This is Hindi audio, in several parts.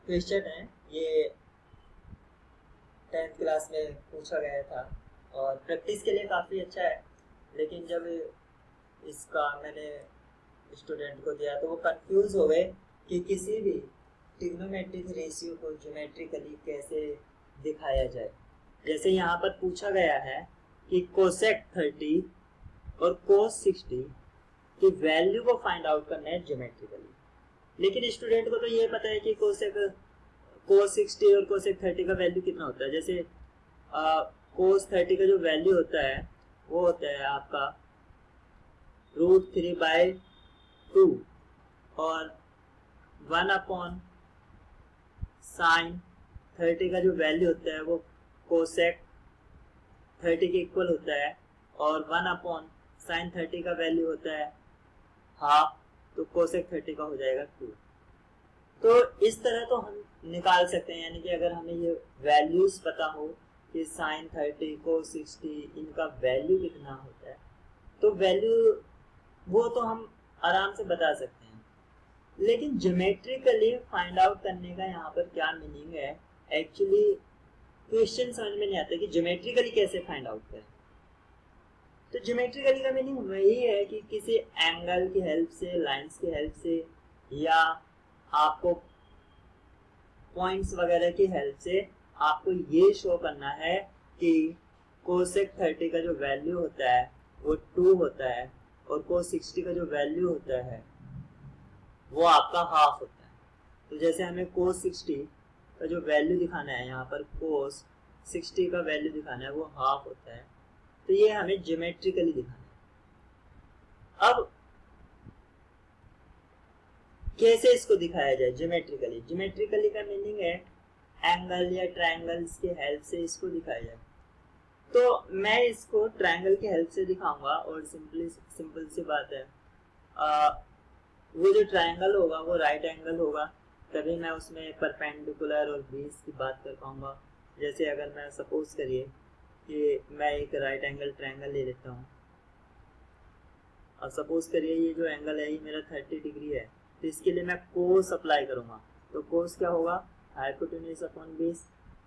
क्वेश्चन है ये 10th क्लास में पूछा गया था और प्रैक्टिस के लिए काफ़ी अच्छा है, लेकिन जब इसका मैंने स्टूडेंट को दिया तो वो कंफ्यूज हो गए कि किसी भी ट्रिग्नोमेट्रिक रेशियो को ज्योमेट्रिकली कैसे दिखाया जाए। जैसे यहाँ पर पूछा गया है कि कोसेक 30 और कोस 60 की वैल्यू को फाइंड आउट करना है ज्योमेट्रिकली, लेकिन स्टूडेंट को तो ये पता है कि कोस 60 और कोसेक 30 का वैल्यू कितना होता है। जैसे कोस 30 का जो वैल्यू होता है वो होता है आपका √3/2 और 1/sin 30 का जो वैल्यू होता है वो कोसेक 30 के इक्वल होता है और 1/sin 30 का वैल्यू होता है हाफ, तो कोसेक 30 का हो जाएगा 2। तो इस तरह तो हम निकाल सकते हैं, यानी कि अगर हमें ये वैल्यूज पता हो कि sin 30 cos 60 इनका वैल्यू कितना होता है तो वैल्यू वो तो हम आराम से बता सकते हैं। लेकिन ज्योमेट्रिकली फाइंड आउट करने का यहाँ पर क्या मीनिंग है, एक्चुअली क्वेश्चन समझ में नहीं आता कि ज्योमेट्रिकली कैसे फाइंड आउट करें। तो ज्योमेट्रिकली का मीनिंग वही है कि किसी एंगल की हेल्प से, लाइंस की हेल्प से, या आपको पॉइंट्स वगैरह की हेल्प से आपको ये शो करना है कि कोसेक 30 का जो वैल्यू होता है वो 2 होता है और कोस 60 का जो वैल्यू होता है वो आपका हाफ होता है। तो जैसे हमें कोस 60 का जो वैल्यू दिखाना है, यहाँ पर कोस 60 का वैल्यू दिखाना है वो हाफ होता है, तो ये हमें ज्योमेट्रिकली दिखाना है। अब कैसे इसको दिखाया जाए ज्योमेट्रिकली? ज्योमेट्रिकली का मीनिंग है एंगल या ट्रायंगल्स की हेल्प से इसको दिखाया जाए। तो मैं इसको ट्रायंगल की हेल्प से दिखाऊंगा और सिंपल सी बात है, वो जो ट्रायंगल होगा वो राइट एंगल होगा, तभी मैं उसमें परपेंडिकुलर और बेस की बात कर पाऊंगा। जैसे अगर मैं सपोज करिए कि मैं एक राइट एंगल ट्रायंगल ले लेता हूँ और सपोज करिए ये जो एंगल है ये मेरा 30 डिग्री है, तो इसके लिए मैं कोस अप्लाई करूंगा। तो कोस क्या होगा? Hypotenuse upon base.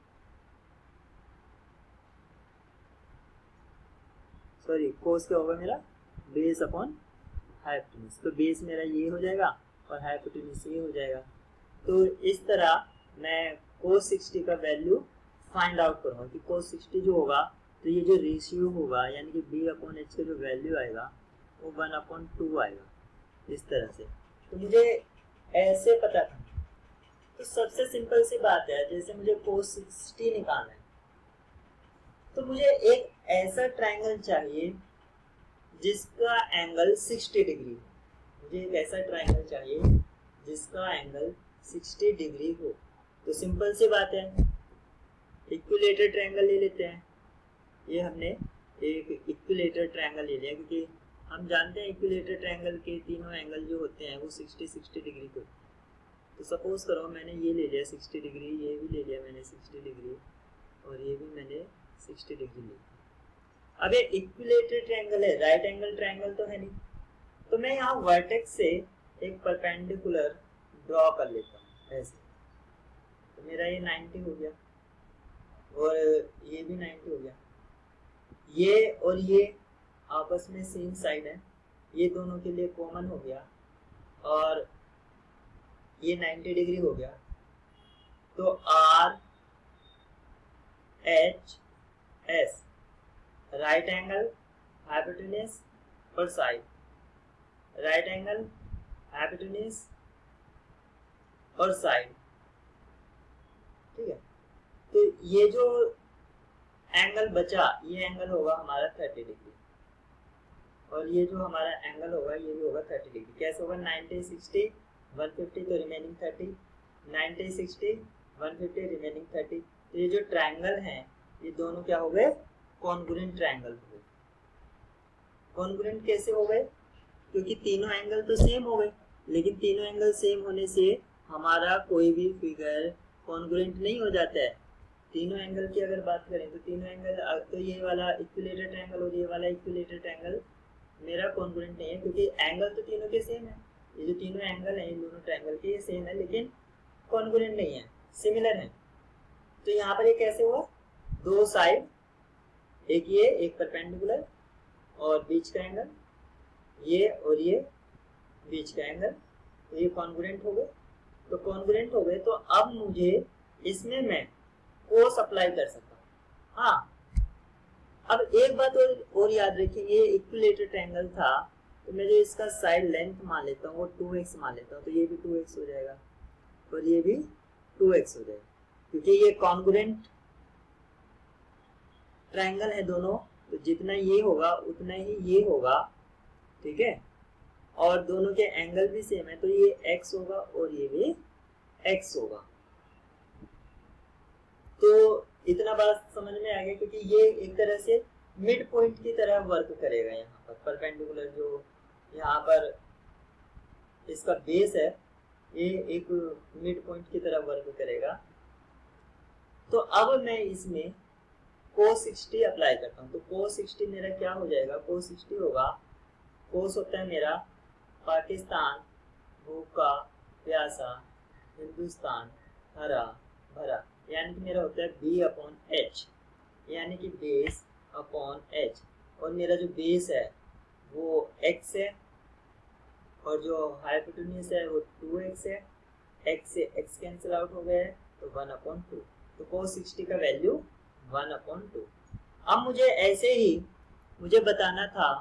Sorry, cos क्या होगा मेरा? Base upon hypotenuse. तो बेस मेरा ये हो जाएगा और हाइपोटेन्यूज ये हो जाएगा। तो इस तरह मैं कोस 60 का वैल्यू फाइंड आउट करूंगा कि कोस 60 जो होगा तो ये जो रेशियो होगा यानी कि b/h का जो वैल्यू आएगा वो 1/2 आएगा, इस तरह से। तो मुझे ऐसे पता था, तो सबसे सिंपल सी बात है, जैसे मुझे कोस 60 निकालना है तो मुझे एक ऐसा ट्रायंगल चाहिए जिसका एंगल 60 डिग्री हो। मुझे एक ऐसा ट्रायंगल चाहिए जिसका एंगल 60 डिग्री हो। तो सिंपल सी बात है, इक्विलेटर ट्रायंगल ले लेते हैं। ये हमने एक इक्विलेटर ट्रायंगल ले लिया क्योंकि हम जानते हैं इक्विलेटर ट्रायंगल के तीनों एंगल जो होते हैं वो 60 डिग्री को। तो सपोज करो मैंने ये ले लिया 60 डिग्री, ये भी ले लिया मैंने 60 डिग्री और ये भी मैंने 60 डिग्री ले लिया। अब ये इक्विलेटर ट्रायंगल है, राइट एंगल ट्रायंगल तो है नहीं, तो मैं यहाँ वर्टेक्स से एक परपेंडिकुलर ड्रॉ कर लेता हूँ ऐसे। तो मेरा ये 90 हो गया और ये भी 90 हो गया। ये और ये आपस में सेम साइड है, ये दोनों के लिए कॉमन हो गया और ये 90 डिग्री हो गया। तो R H S right angle, hypotenuse और साइड, राइट एंगल, हाइपोटेन्यूज और साइड, ठीक है। तो ये जो एंगल बचा ये एंगल होगा हमारा 30 डिग्री और ये जो हमारा एंगल होगा ये भी होगा 30 डिग्री। कैसे होगा? 90 60 150 तो रिमेनिंग 30, 90 60 150 रिमेनिंग 30। तो ये जो ट्रायंगल हैं ये दोनों क्या हो गए? कॉन्ग्रुएंट ट्रायंगल हो गए। कॉन्ग्रुएंट कैसे हो गए? क्योंकि तीनों एंगल तो सेम हो गए, लेकिन तीनों एंगल सेम होने से हमारा कोई भी फिगर कॉन्ग्रुएंट नहीं हो जाता है। तीनों एंगल की अगर बात करें तो तीनों एंगल, तो ये वाला इक्विलेटर ट्रायंगल और ये वाला इक्विलेटर ट्रायंगल मेरा कॉन्ग्रुएंट नहीं है क्योंकि एंगल तो तीनों के सेम है। ये जो तीनों एंगल हैं इन दोनों ट्रायंगल के ये सेम है, लेकिन कॉन्ग्रुएंट नहीं है, सिमिलर है। तो यहाँ पर ये कैसे हुआ, दो साइड, एक ये एक परपेंडिकुलर और बीच का एंगल, ये और ये बीच का एंगल, तो ये कॉन्ग्रुएंट हो गए। तो कॉन्ग्रुएंट हो गए तो अब मुझे इसमें मैं कोस अप्लाई कर सकता हूँ। हाँ, अब एक बात और याद रखिए, ये इक्विलेटरल ट्रायंगल था, तो मैं जो इसका साइड लेंथ मान लेता हूँ वो 2x मान लेता हूँ, तो ये भी 2x हो जाएगा और ये भी 2x हो जाएगा, क्योंकि ये कॉन्ग्रुएंट ट्रायंगल है दोनों, तो जितना ये होगा उतना ही ये होगा, ठीक है। और दोनों के एंगल भी सेम है, तो ये x होगा और ये भी x होगा। तो इतना बात समझ में आ गया, क्योंकि ये एक तरह से मिड पॉइंट की तरह वर्क करेगा। यहाँ पर परपेंडिकुलर जो यहाँ पर इसका बेस है, ये एक मिड पॉइंट की तरह वर्क करेगा। तो अब मैं इसमें cos 60 अप्लाई करता हूँ। तो cos 60 मेरा क्या हो जाएगा, cos 60 होगा, cos होता है मेरा पाकिस्तान, भूखा प्यासा, हिंदुस्तान हरा भरा, यानी कि मेरा होता है B/H, यानी कि बेस अपॉन H। और मेरा जो बेस है वो x है और जो हाइपोटेन्यूज है वो 2x है, x से x कैंसिल आउट हो गया है तो 1/2। तो cos 60 का वैल्यू 1/2। अब मुझे ऐसे ही मुझे बताना था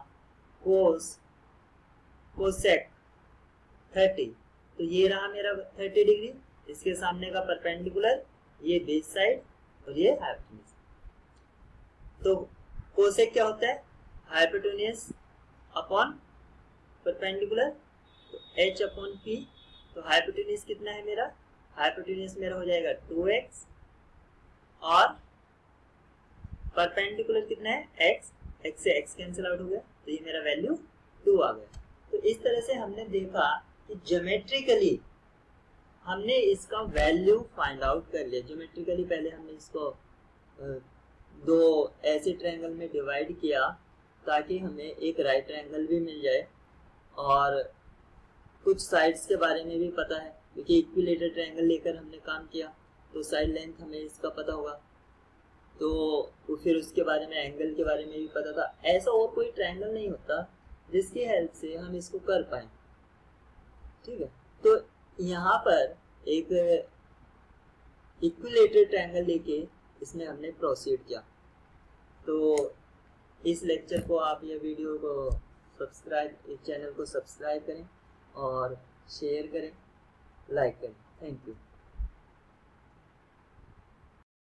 कोसेक 30, तो ये रहा मेरा 30 डिग्री, इसके सामने का परपेंडिकुलर, ये बेस साइड और ये हाइपोटेन्यूज। तो कोसेक क्या होता है, हाइपोटेन्यूज अपॉन परपेंडिकुलर, तो h/p। तो हाइपोटेन्यूज कितना है मेरा, हाइपोटेन्यूज मेरा हो जाएगा 2x और परपेंडिकुलर कितना है x, x से x कैंसिल आउट हो गया, तो ये मेरा वैल्यू 2 आ गया। तो इस तरह से हमने देखा कि ज्योमेट्रिकली हमने इसका वैल्यू फाइंड आउट कर लिया। ज्योमेट्रिकली पहले हमने इसको दो ऐसे ट्रायंगल में डिवाइड किया ताकि हमें एक राइट ट्रायंगल भी मिल जाए, और कुछ साइड्स के बारे में भी पता है, क्योंकि इक्विलेटरल ट्रायंगल लेकर हमने काम किया, तो साइड लेंथ हमें इसका पता होगा, तो फिर उसके बारे में एंगल के बारे में भी पता था। ऐसा और कोई ट्रायंगल नहीं होता जिसकी हेल्प से हम इसको कर पाए, ठीक है। तो यहाँ पर एक इक्विलेटरल ट्रायंगल लेके इसमें हमने प्रोसीड किया। तो इस लेक्चर को आप, ये वीडियो को सब्सक्राइब, इस चैनल को सब्सक्राइब करें और शेयर करें, लाइक करें। Thank you.